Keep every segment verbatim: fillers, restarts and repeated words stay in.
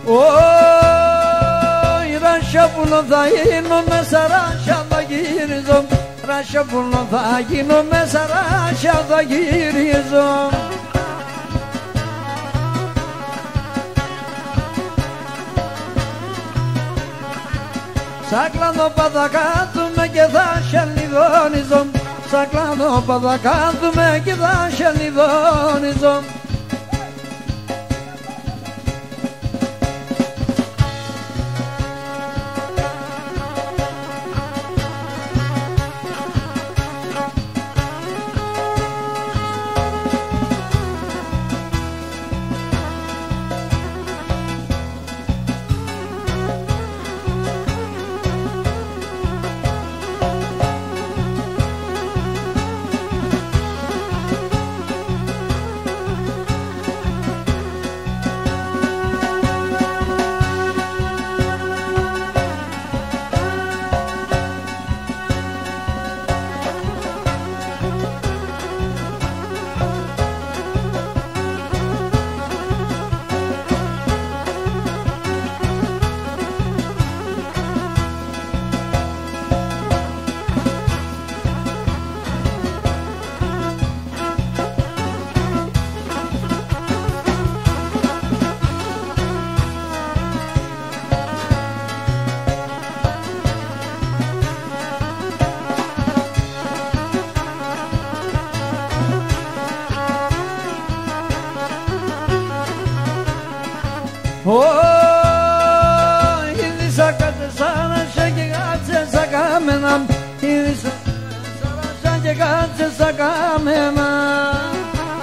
Oy Raşa bunu da yino mesela Raşa da girizom Raşa bunu da yino mesela Raşa da girizom Saklano padakatume και θα σελιδόνιζω Saklano padakatume και θα σελιδόνιζω Oy, idisa katsana shekatse sakamenam, idisa katsana shekatse sakamenam.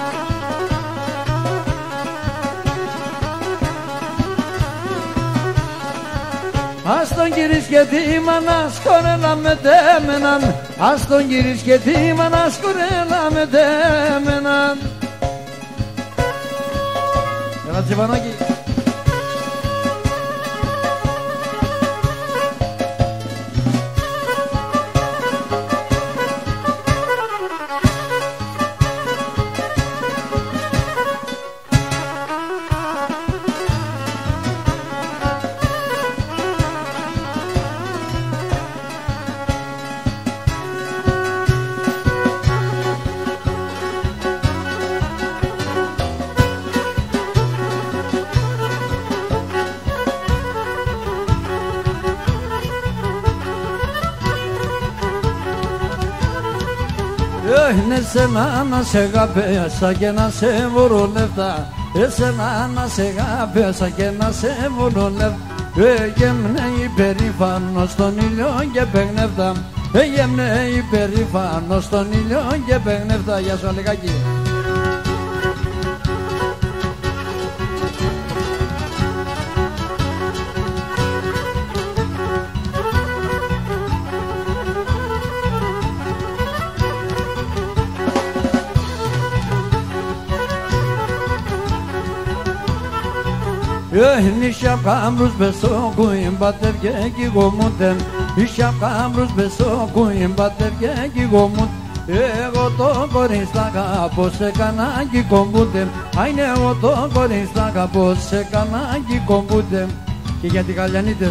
Aston giriş gedim anas korela medemenan, aston giriş gedim anas korela medemenan. Grazie Vanaghi. Εσένα να σε αγαπέσα και να σε βρω λεφτά, εσένα να σε αγαπέσα και να σε βρω λεφτά. Έγεμνε υπερήφανος στον ήλιο και παιγνεύτα, έγεμνε υπερήφανος στον ήλιο και παιγνεύτα. Γεια σου Αλεγάκη. Νίσια κάμπρους μπεσόκουιν πατεύγε κι γομούντεν, νίσια κάμπρους μπεσόκουιν πατεύγε κι γομούντεν. Εγώ το κορίς θα αγαπώ σε κανάκι κομπούντεν, άινε εγώ το κορίς θα αγαπώ σε κανάκι κομπούντεν. Και για τις Γαλλιανίτες.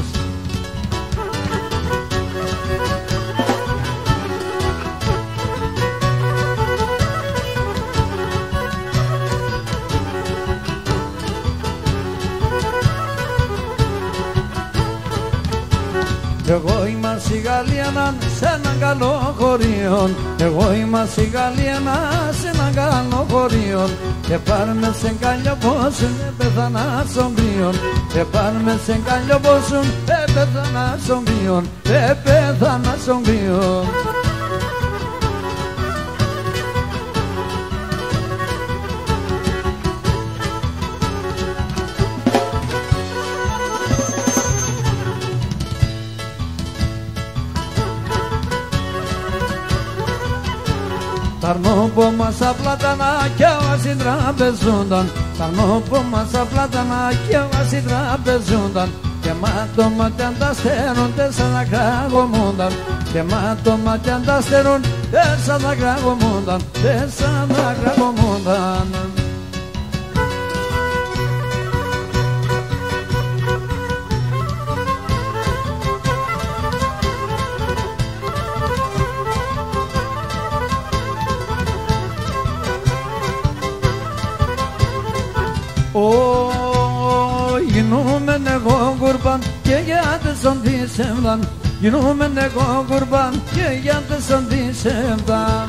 Εγώ είμαι στη Γαλλία σε έναν καλό χωριό, εγώ είμαι στη Γαλλία σε έναν καλό χωριό. Και πάρμε σε καλλιό πόσουν, πέθανα στον κρύο. Και πάρμε σε καλλιό πόσουν, πέθανα στον κρύο. Πέθανα στον κρύο. Tarno po masa platana kya vasidra bezundan, tarno po masa platana kya vasidra bezundan. Και μάτω μάτια ανταστερούν τέσσερα κραγωμούνταν, και μάτω μάτια ανταστερούν τέσσερα κραγωμούνταν, τέσσερα κραγωμούνταν. Γίνουμεν εγώ κουρμπάν και για τεσσον τη σεβδάν. Γίνουμεν εγώ κουρμπάν και για τεσσον τη σεβδάν.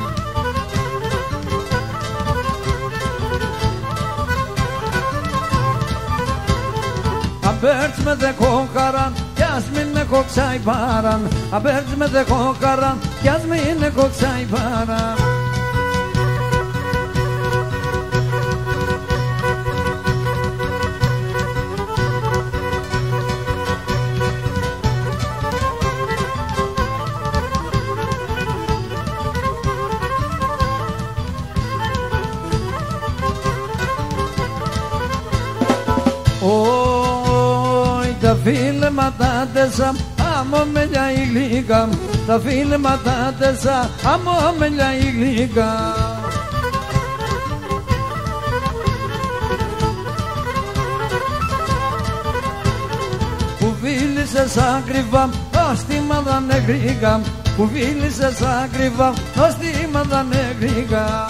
Αμπέρτς με δε κόκαραν κι ας μην έχω ξαϊπάραν. Αμπέρτς με δε κόκαραν κι ας μην έχω ξαϊπάραν. Τα φίλματα τέσα, άμα μελιά η γλύκα. Τα φίλματα τέσα, άμα μελιά η γλύκα. Που φίλησες ακριβά, ως τη μαδανε γλύκα. Που φίλησες ακριβά, ως τη μαδανε γλύκα.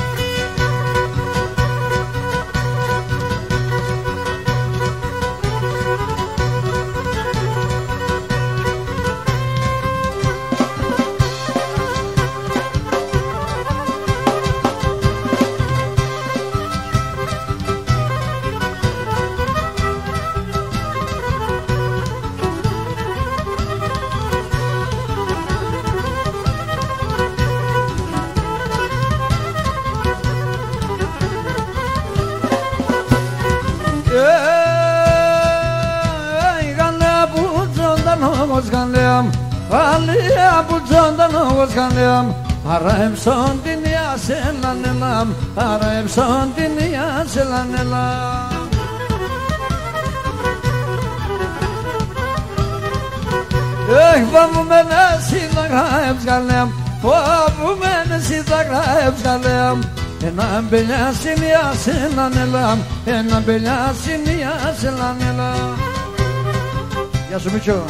Γαλλία που τζόνταν όπως γαλλιάμ. Άρα εμψόν την ιάσελαν ελάμ. Άρα εμψόν την ιάσελαν ελάμ. Έχ βαμμένε σύνταγα εμψγαλιάμ. Βαμμένε σύνταγα εμψγαλιάμ. Ένα μπελιά συνιάσελαν ελάμ. Ένα μπελιά συνιάσελαν ελάμ. Γεια σου Μίτσο.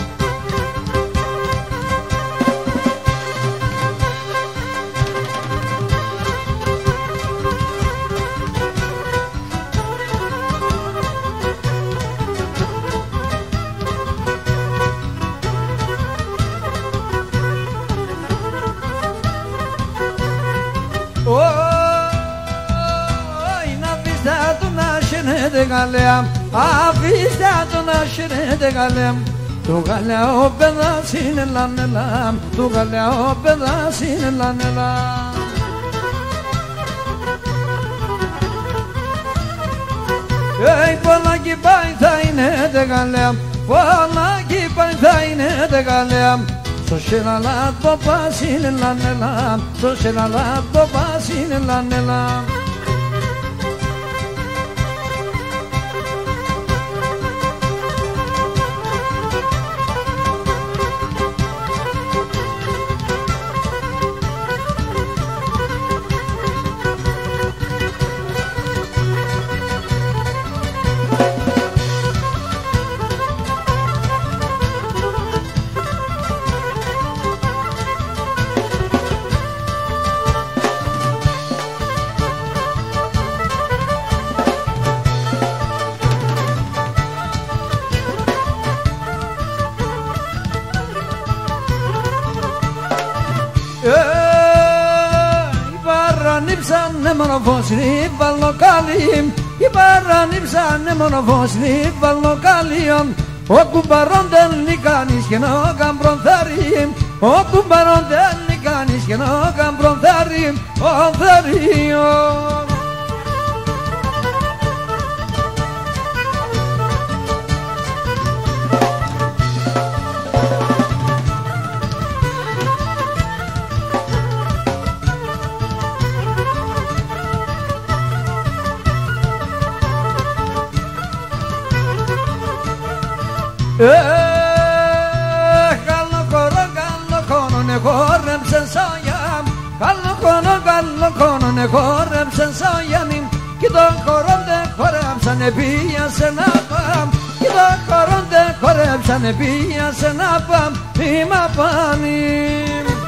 Αφήστε το να σειρέτε γαλέμ. Του γαλιάω παιδάς είναι λανελάμ. Του γαλιάω παιδάς είναι λανελάμ. Ει πολλάκι πάει θα είναι τε γαλέμ. Πολλάκι πάει θα είναι τε γαλέμ. Στο σειραλά το πας είναι λανελάμ. Στο σειραλά το πας είναι λανελάμ. Υπαρανύψανε μόνο φως λιβαλοκάλι. Υπαρανύψανε μόνο φως λιβαλοκάλι. Ο κουμπαρόν δεν κάνεις και νο καμπρονθάρι. Ο κουμπαρόν δεν κάνεις και νο καμπρονθάρι. Ο θάριο. Καλό κόρο, καλό κόνον εγόρεψεν σόγια. Καλό κόνο, καλό κόνον εγόρεψεν σόγια. Κι το χορόν δεν χορέψαν επίασε να πάμ. Κι το χορόν δεν χορέψαν επίασε να πάμ. Είμαι απάνη.